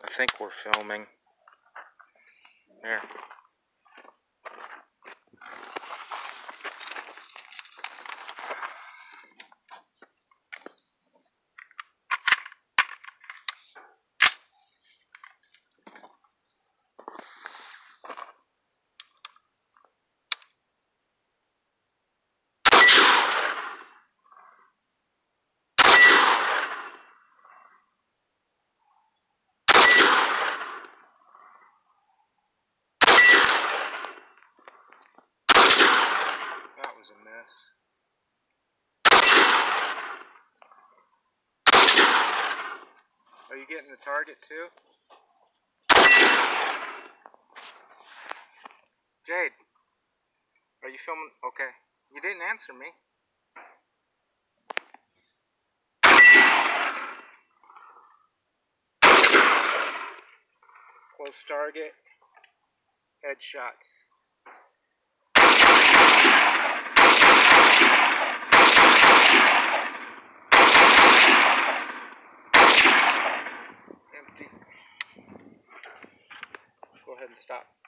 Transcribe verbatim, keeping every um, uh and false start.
I think we're filming. There. That was a mess. Are you getting the target too? Jade, are you filming? Okay. You didn't answer me. Close target. Headshots. Empty. Go ahead and stop.